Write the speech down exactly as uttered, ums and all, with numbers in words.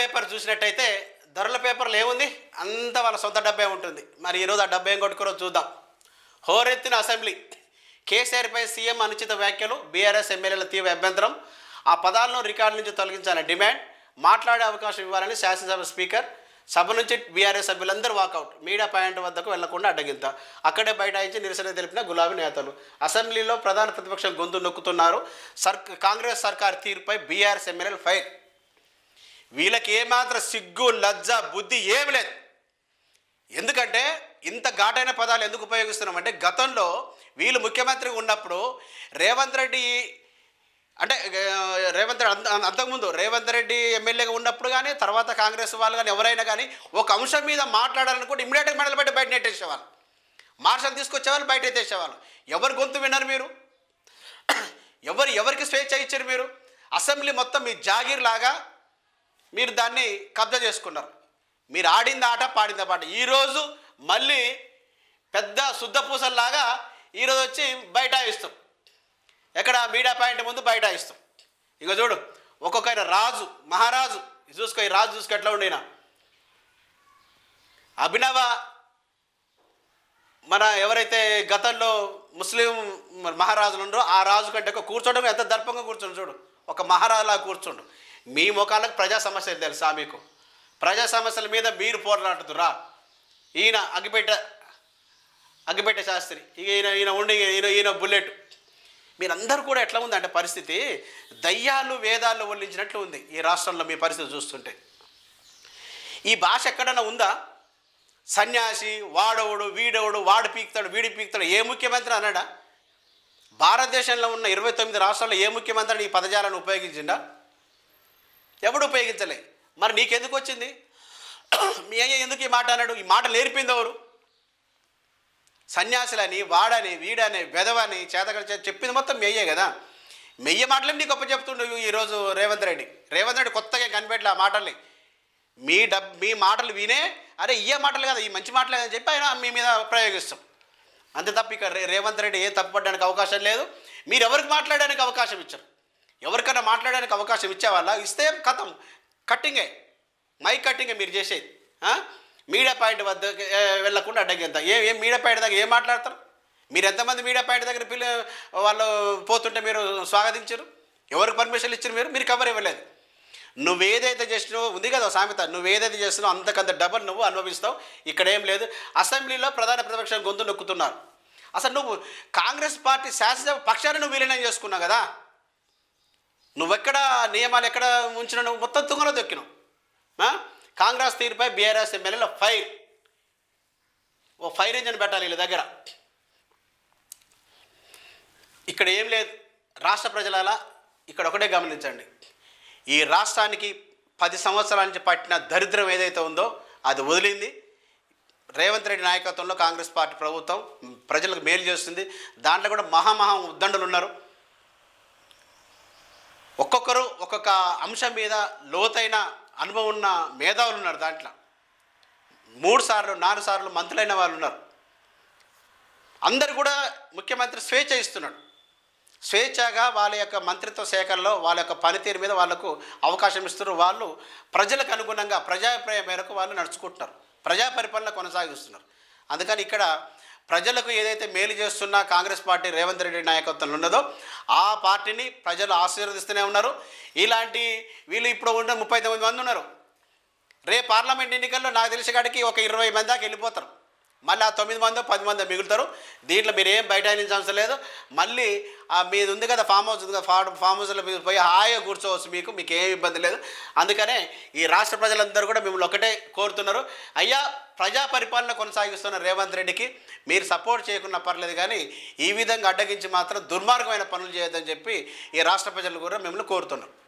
Paper చూసినట్టయితే ధరల పేపర్లో ఏముంది, అంత వాళ్ళ సొంత డబ్బే ఉంటుంది. మరి ఈరోజు ఆ డబ్బు ఏం కొట్టుకురో చూద్దాం. హోరెత్తిన అసెంబ్లీ, కేసీఆర్పై సీఎం అనుచిత వ్యాఖ్యలు, బీఆర్ఎస్ ఎమ్మెల్యేల తీవ్ర అభ్యంతరం, ఆ పదాలను రికార్డు నుంచి తొలగించాలని డిమాండ్, మాట్లాడే అవకాశం ఇవ్వాలని శాసనసభ స్పీకర్, సభ నుంచి బీఆర్ఎస్ సభ్యులందరూ వాకౌట్, మీడియా పాయింట్ వద్దకు వెళ్లకుండా అడ్డగింత, అక్కడే బైఠాయించి నిరసన తెలిపిన గులాబీ నేతలు. అసెంబ్లీలో ప్రధాన ప్రతిపక్షం గొంతు నొక్కుతున్నారు. సర్ కాంగ్రెస్ సర్కార్ తీరుపై బీఆర్ఎస్ ఎమ్మెల్యేలు ఫైర్. వీళ్ళకి ఏమాత్రం సిగ్గు లజ్జ బుద్ధి ఏమి లేదు. ఎందుకంటే ఇంత ఘాటైన పదాలు ఎందుకు ఉపయోగిస్తున్నామంటే, గతంలో వీళ్ళు ముఖ్యమంత్రి ఉన్నప్పుడు రేవంత్ రెడ్డి అంటే రేవంత్ రెడ్డి అంతకుముందు రేవంత్ రెడ్డి ఎమ్మెల్యేగా ఉన్నప్పుడు కానీ, తర్వాత కాంగ్రెస్ వాళ్ళు కానీ ఎవరైనా కానీ ఒక అంశం మీద మాట్లాడాలనుకుంటే ఇమ్మీడియట్గా మెడలు పెట్టి బయట నెట్టేసేవాళ్ళు, మార్షల్ తీసుకొచ్చేవాళ్ళు, బయట ఎత్తేసేవాళ్ళు. ఎవరు గొంతు విన్నారు మీరు? ఎవరు ఎవరికి స్వేచ్ఛ ఇచ్చారు మీరు? అసెంబ్లీ మొత్తం మీ జాగీర్ లాగా మీరు దాన్ని కబ్జా చేసుకున్నారు. మీరు ఆడింది ఆట, పాడింది పాట. ఈరోజు మళ్ళీ పెద్ద శుద్ధపూసల్లాగా ఈరోజు వచ్చి బైఠాయిస్తాం. ఎక్కడ? మీడియా పాయింట్ ముందు బైఠాయిస్తాం. ఇక చూడు, ఒక్కొక్క రాజు మహారాజు చూసుకో, ఈ రాజు చూసుకో ఎట్లా ఉండినా. అభినవ మన ఎవరైతే గతంలో ముస్లిం మహారాజులు ఉండరో ఆ రాజు కంటే కూర్చోవడం ఎంత దర్పంగా కూర్చోండు చూడు, ఒక మహారాజులా కూర్చోండు. మీ ముఖాలకు ప్రజా సమస్యలు తెలుసా మీకు? ప్రజా సమస్యల మీద మీరు పోరాడుతురా. ఈయన అగ్గిపెట్ట అగ్గిపెట్ట శాస్త్రి, ఇక ఈయన ఈయన ఉండి ఈయన ఈయన బుల్లెట్. మీరందరూ కూడా ఎట్లా ఉందంటే పరిస్థితి, దయ్యాలు వేదాలు వల్లించినట్లు ఉంది ఈ రాష్ట్రంలో మీ పరిస్థితి చూస్తుంటే. ఈ భాష ఎక్కడన్నా ఉందా? సన్యాసి, వాడవుడు, వీడవుడు, వాడు పీకుతాడు, వీడి పీకుతాడు, ఏ ముఖ్యమంత్రి అన్నాడా? భారతదేశంలో ఉన్న ఇరవై తొమ్మిది రాష్ట్రాల్లో ఏ ముఖ్యమంత్రి ఈ పదజాలను ఉపయోగించిందా? ఎవడు ఉపయోగించలే. మరి నీకెందుకు వచ్చింది? మీ అయ్య ఎందుకు ఈ మాట అన్నాడు? ఈ మాట నేర్పింది ఎవరు? సన్యాసులని, వాడని, వీడని, బెదవని, చేతగడ చెప్పింది మొత్తం మీ అయ్యే కదా. మెయ్య మాటలు నీకు గొప్ప చెప్తుండు ఈరోజు రేవంత్ రెడ్డి. రేవంత్ రెడ్డి కొత్తగా కనిపెట్టలే ఆ మాటల్ని. మీ డబ్ మీ మాటలు వినే, అరే ఇయ్యే మాటలు కదా, ఈ మంచి మాటలు అని చెప్పి ఆయన మీ మీద ప్రయోగిస్తాం. అంతే తప్ప ఇక రే రేవంత్ రెడ్డి ఏ తప్పుపడడానికి అవకాశం లేదు. మీరు ఎవరికి మాట్లాడడానికి అవకాశం ఇచ్చారు? ఎవరికైనా మాట్లాడడానికి అవకాశం ఇచ్చేవాళ్ళ? ఇస్తే కథం కట్టింగే, మైక్ కట్టింగే మీరు చేసేది. మీడియా పాయింట్ వద్ద వెళ్ళకుండా అడ్డగిద్దా. ఏ ఏం మీడియా పాయింట్ దగ్గర ఏం మాట్లాడతారు? మీరు ఎంతమంది మీడియా పాయింట్ దగ్గర పిల్ల వాళ్ళు పోతుంటే మీరు స్వాగతించారు? ఎవరికి పర్మిషన్ ఇచ్చారు? మీరు మీరు కవర్ ఇవ్వలేదు. నువ్వేదైతే చేసినావో ఉంది కదా సామెత, నువ్వేదైతే చేస్తున్నావు అంతకంత డబల్ నువ్వు అనుభవిస్తావు. ఇక్కడ ఏం లేదు. అసెంబ్లీలో ప్రధాన ప్రతిపక్షం గొంతు నొక్కుతున్నారు. అసలు నువ్వు కాంగ్రెస్ పార్టీ శాసనసభ పక్షాన్ని నువ్వు విలీనం చేసుకున్నావు కదా. నువ్వెక్కడ నియమాలు ఎక్కడ ఉంచిన, నువ్వు మొత్తం తుంగలో దొక్కినావు. కాంగ్రెస్ తీరుపై బీఆర్ఎస్ ఎమ్మెల్యేల ఫైర్. ఓ ఫైర్ ఇంజన్ పెట్టాలి వీళ్ళ దగ్గర. ఇక్కడ ఏం లేదు. రాష్ట్ర ప్రజల ఇక్కడ ఒకటే గమనించండి, ఈ రాష్ట్రానికి పది సంవత్సరాల నుంచి పట్టిన దరిద్రం ఏదైతే ఉందో అది వదిలింది. రేవంత్ రెడ్డి నాయకత్వంలో కాంగ్రెస్ పార్టీ ప్రభుత్వం ప్రజలకు మేలు చేస్తుంది. దాంట్లో కూడా మహామహా ఉద్దండులు ఉన్నారు. ఒక్కొక్కరు ఒక్కొక్క అంశం మీద లోతైన అనుభవం ఉన్న మేధావులు ఉన్నారు. దాంట్లో మూడు సార్లు నాలుగు సార్లు మంత్రులైన వాళ్ళు ఉన్నారు. అందరు కూడా ముఖ్యమంత్రి స్వేచ్ఛ ఇస్తున్నాడు. స్వేచ్ఛగా వాళ్ళ యొక్క మంత్రిత్వ శాఖల్లో వాళ్ళ యొక్క పనితీరు మీద వాళ్ళకు అవకాశం ఇస్తున్నారు. వాళ్ళు ప్రజలకు అనుగుణంగా ప్రజాభిప్రాయం మేరకు వాళ్ళు నడుచుకుంటున్నారు, ప్రజా పరిపాలన కొనసాగిస్తున్నారు. అందుకని ఇక్కడ ప్రజలకు ఏదైతే మేలు చేస్తున్న కాంగ్రెస్ పార్టీ రేవంత్ రెడ్డి నాయకత్వంలో ఉన్నదో ఆ పార్టీని ప్రజలు ఆశీర్వదిస్తూనే ఉన్నారు. ఇలాంటి వీళ్ళు ఇప్పుడు ఉన్న ముప్పై తొమ్మిది మంది ఉన్నారు. రేపు పార్లమెంట్ ఎన్నికల్లో నాకు తెలిసి కాడికి ఒక ఇరవై మంది దాకా వెళ్ళిపోతారు. మళ్ళీ ఆ తొమ్మిది మందో పది మందో మిగులుతారు. దీంట్లో మీరు ఏం బయట అవసరం లేదు. మళ్ళీ ఆ మీది ఉంది కదా ఫామ్ హౌస్ ఉంది కదా, ఫామ్ ఫామ్ హౌస్లో మీరు పోయి హాయిగా కూర్చోవచ్చు, మీకు మీకు ఏం ఇబ్బంది లేదు. అందుకనే ఈ రాష్ట్ర ప్రజలందరూ కూడా మిమ్మల్ని ఒకటే కోరుతున్నారు, అయ్యా ప్రజా పరిపాలన కొనసాగిస్తున్న రేవంత్ రెడ్డికి మీరు సపోర్ట్ చేయకున్నా పర్లేదు, కానీ ఈ విధంగా అడ్డగించి మాత్రం దుర్మార్గమైన పనులు చేయొద్దని చెప్పి ఈ రాష్ట్ర ప్రజలు కూడా మిమ్మల్ని కోరుతున్నారు.